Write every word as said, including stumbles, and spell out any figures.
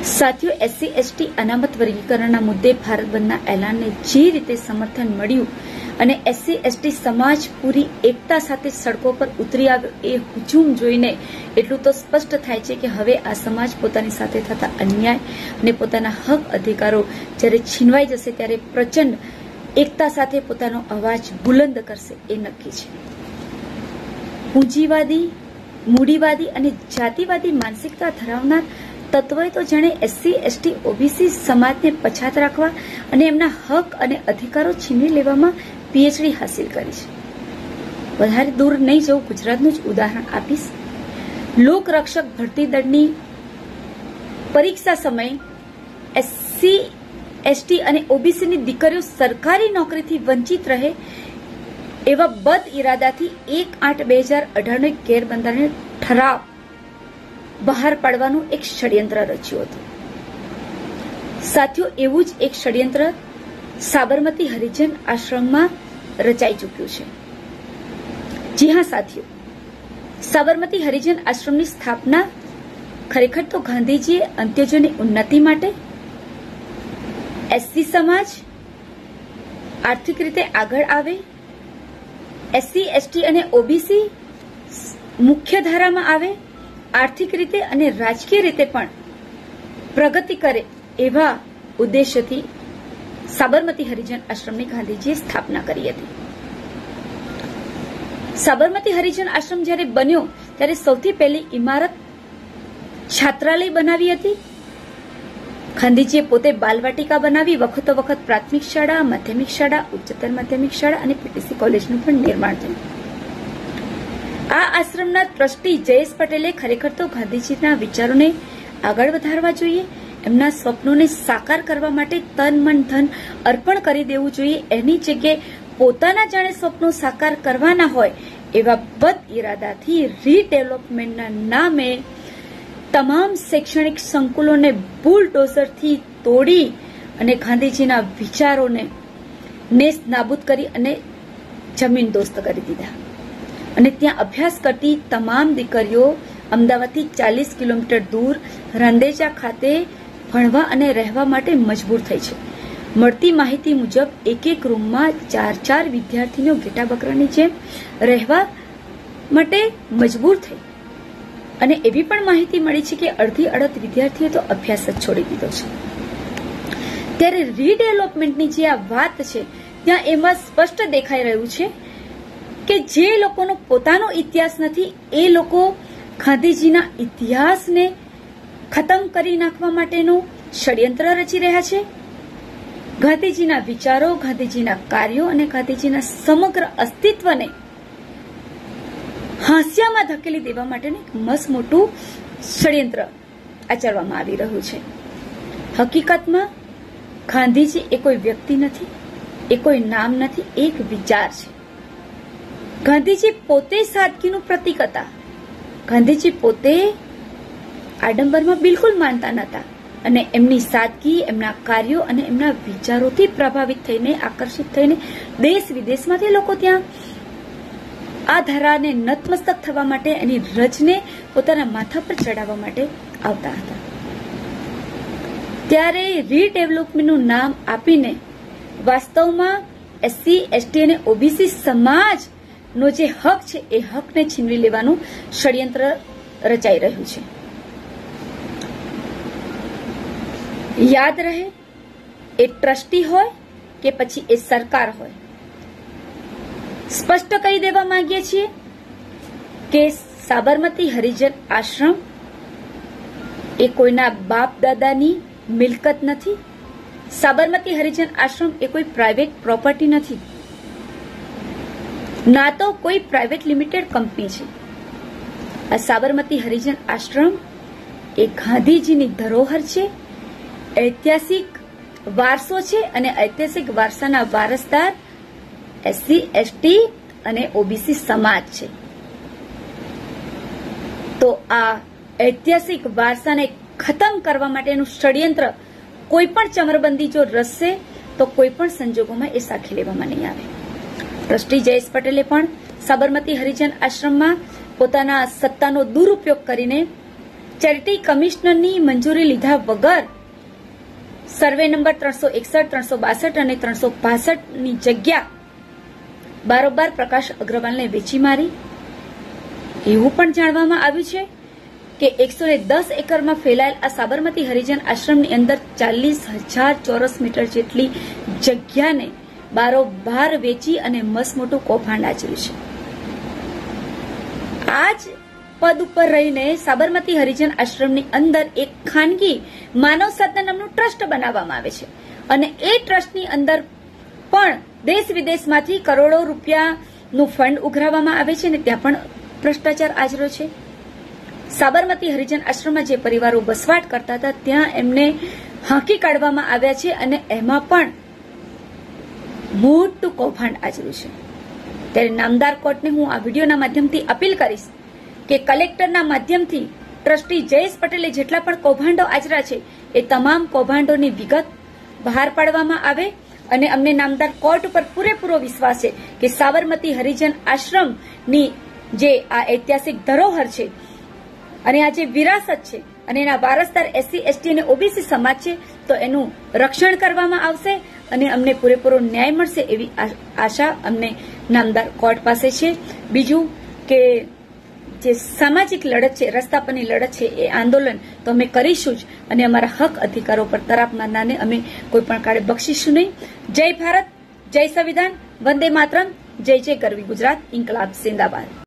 સાથીઓ, SC ST અનામત વર્ગીકરણના મુદ્દે ભારત બંધના એલાનને જે રીતે સમર્થન મળ્યું અને એસસી એસટી સમાજ પૂરી એકતા સાથે સડકો પર ઉતરી આવ્યો એ હુજુમ જોઈને એટલું તો સ્પષ્ટ થાય છે કે હવે આ સમાજ પોતાની સાથે થતા અન્યાય અને પોતાના હક અધિકારો જ્યારે છીનવાઈ જશે ત્યારે પ્રચંડ એકતા સાથે પોતાનો અવાજ બુલંદ કરશે એ નક્કી છે. પૂંજીવાદી, મૂડીવાદી અને જાતિવાદી માનસિકતા ધરાવનાર તત્વોએ તો જાણે એસસી એસટી ઓબીસી સમાજને પછાત રાખવા અને એમના હક અને અધિકારો છીનવી લેવામાં પીએચડી હાસિલ કરી છે. વધારે દૂર નહીં જવું, ગુજરાતનું જ ઉદાહરણ આપીશ. લોકરક્ષક ભરતી દળની પરીક્ષા સમયે એસસી એસટી અને ઓબીસીની દીકરીઓ સરકારી નોકરીથી વંચિત રહે એવા બદ ઇરાદાથી એક આઠ બે હજાર અઢાર નો ગેરબંધારણીય ઠરાવ બહાર પાડવાનું એક ષડયંત્ર રચ્યું હતું. સાથીઓ, એવું જ એક ષડયંત્ર સાબરમતી હરિજન આશ્રમમાં રચાઈ ચૂક્યું છે. જી હા સાથીઓ, સાબરમતી હરિજન આશ્રમની સ્થાપના ખરેખર તો ગાંધીજીએ અંત્યજોની ઉન્નતિ માટે, એસસી સમાજ આર્થિક રીતે આગળ આવે, એસસી એસટી અને ઓબીસી મુખ્ય ધારામાં આવે, આર્થિક રીતે અને રાજકીય રીતે પણ પ્રગતિ કરે એવા ઉદ્દેશ્યથી સાબરમતી હરિજન આશ્રમની ગાંધીજીએ સ્થાપના કરી હતી. સાબરમતી હરિજન આશ્રમ જ્યારે બન્યો ત્યારે સૌથી પહેલી ઇમારત છાત્રાલય બનાવી હતી. ગાંધીજીએ પોતે બાલવાટિકા બનાવી, વખતો વખત પ્રાથમિક શાળા, માધ્યમિક શાળા, ઉચ્ચતર માધ્યમિક શાળા અને પીટીસી કોલેજનું પણ નિર્માણ થયું. આ આશ્રમના ટ્રસ્ટી જયેશ પટેલે ખરેખર તો ગાંધીજીના વિચારોને આગળ વધારવા જોઈએ, એમના સ્વપ્નોને સાકાર કરવા માટે તન મન ધન અર્પણ કરી દેવું જોઈએ. એની જગ્યાએ પોતાના જાણે સ્વપ્નો સાકાર કરવાના હોય એવા બદ ઇરાદાથી રીડેવલપમેન્ટના નામે તમામ શૈક્ષણિક સંકુલોને બુલડોઝરથી તોડી અને ગાંધીજીના વિચારોને નેસ્ત નાબૂદ કરી અને જમીન દોસ્ત કરી દીધા. અને ત્યાં અભ્યાસ કરતી તમામ દીકરીઓ અમદાવાદથી ચાલીસ કિલોમીટર દૂર રંદેજા ખાતે ભણવા અને રહેવા માટે મજબૂર થઈ છે. મળતી માહિતી મુજબ એક એક રૂમમાં ચાર ચાર વિદ્યાર્થીનીઓ ઘેટા બકરાની જેમ રહેવા માટે મજબૂર થઈ. અને એવી પણ માહિતી મળી છે કે અડધી અડધ વિદ્યાર્થીઓ તો અભ્યાસ જ છોડી દીધો છે. ત્યારે રીડેવલપમેન્ટની જે આ વાત છે ત્યાં એમાં સ્પષ્ટ દેખાઈ રહ્યું છે કે જે લોકોનો પોતાનો ઇતિહાસ નથી એ લોકો ગાંધીજીના ઇતિહાસને ખતમ કરી નાખવા માટેનું ષડયંત્ર રચી રહ્યા છે. ગાંધીજીના વિચારો, ગાંધીજીના કાર્યો અને ગાંધીજીના સમગ્ર અસ્તિત્વને હાંસિયામાં ધકેલી દેવા માટેનું એક મસ્ત મોટું ષડયંત્ર આચરવામાં આવી રહ્યું છે. હકીકતમાં ગાંધીજી એ કોઈ વ્યક્તિ નથી, એ કોઈ નામ નથી, એક વિચાર છે. ગાંધીજી પોતે સાદગીનું પ્રતીક હતા. ગાંધીજી પોતે આડંબરમાં બિલકુલ માનતા નહોતા અને એમની સાદગી, એમના કાર્યો અને એમના વિચારોથી પ્રભાવિત થઈને, આકર્ષિત થઈને દેશ વિદેશમાંથી લોકો ત્યાં આ ધારાને નતમસ્તક થવા માટે, એની રજને પોતાના માથા પર ચડાવવા માટે આવતા હતા. ત્યારે રીડેવલપમેન્ટનું નામ આપીને વાસ્તવમાં એસસી એસટી અને ઓબીસી સમાજ નો જે હક છે એ હકને છીનવી લેવાનું ષડયંત્ર રચાઈ રહ્યું છે. યાદ રહે, એ ટ્રસ્ટી હોય કે પછી એ સરકાર હોય, સ્પષ્ટ કહી દેવા માંગીએ છીએ કે સાબરમતી હરિજન આશ્રમ એ કોઈના બાપ દાદાની મિલકત નથી. સાબરમતી હરિજન આશ્રમ એ કોઈ પ્રાઇવેટ પ્રોપર્ટી નથી, ના તો કોઈ પ્રાઇવેટ લિમિટેડ કંપની છે. આ સાબરમતી હરિજન આશ્રમ એ ગાંધીજીની ધરોહર છે, ઐતિહાસિક વારસો છે અને ઐતિહાસિક વારસાના વારસદાર એસસી એસટી અને ઓબીસી સમાજ છે. તો આ ઐતિહાસિક વારસાને ખતમ કરવા માટેનું ષડયંત્ર કોઈ પણ ચમરબંધી જો રચશે તો કોઈ પણ સંજોગોમાં એ સાખી લેવામાં નહીં આવે. ટ્રસ્ટી જયેશ પટેલે પણ સાબરમતી હરિજન આશ્રમમાં પોતાના સત્તાનો દુરુપયોગ કરીને ચેરિટી કમિશનરની મંજૂરી લીધા વગર સર્વે નંબર ત્રણસો એકસઠ ત્રણસો બાસઠ અને ત્રણસો બાસઠ ની જગ્યા બારોબાર પ્રકાશ અગ્રવાલને વેચી મારી. એવું પણ જાણવામાં આવ્યું છે કે એકસો ને દસ એકરમાં ફેલાયેલ આ સાબરમતી હરિજન આશ્રમની અંદર ચાલીસ હજાર ચોરસ મીટર જેટલી જગ્યાને બારોબાર વેચી અને મસમોટું કૌભાંડ આચર્યું છે. આ જ પદ ઉપર રહીને સાબરમતી હરિજન આશ્રમની અંદર એક ખાનગી માનવ સાધના નામનું ટ્રસ્ટ બનાવવામાં આવે છે અને એ ટ્રસ્ટની અંદર પણ દેશ વિદેશમાંથી કરોડો રૂપિયાનું ફંડ ઉઘરાવવામાં આવે છે અને ત્યાં પણ ભ્રષ્ટાચાર આચર્યો છે. સાબરમતી હરિજન આશ્રમમાં જે પરિવારો વસવાટ કરતા હતા ત્યાં એમને હાંકી કાઢવામાં આવ્યા છે અને એમાં પણ મોટું કૌભાંડ આચર્યું છે. ત્યારે નામદાર કોર્ટને હું આ વિડીયોના માધ્યમથી અપીલ કરીશ કે કલેક્ટરના માધ્યમથી ટ્રસ્ટી જયેશ પટેલે જેટલા પણ કૌભાંડો આચર્યા છે એ તમામ કૌભાંડોની વિગત બહાર પાડવામાં આવે અને અમને નામદાર કોર્ટ ઉપર પૂરેપૂરો વિશ્વાસ છે કે સાબરમતી હરિજન આશ્રમની જે આ ઐતિહાસિક ધરોહર છે અને આ જે વિરાસત છે અને એના વારસદાર એસસી એસટી અને ઓબીસી સમાજ છે તો એનું રક્ષણ કરવામાં આવશે અને અમને પૂરેપૂરો ન્યાય મળશે એવી આશા અમને નામદાર કોર્ટ પાસે છે. બીજું કે જે સામાજિક લડત છે, રસ્તા પરની લડત છે, એ આંદોલન તો અમે કરીશું જ અને અમારા હક અધિકારો પર તરાપ મારનારને અમે કોઈ પણ કાળે બક્ષીશું નહીં. જય ભારત, જય સંવિધાન, વંદે માતરમ, જય જય ગરવી ગુજરાત, ઇન્કલાબ જિંદાબાદ.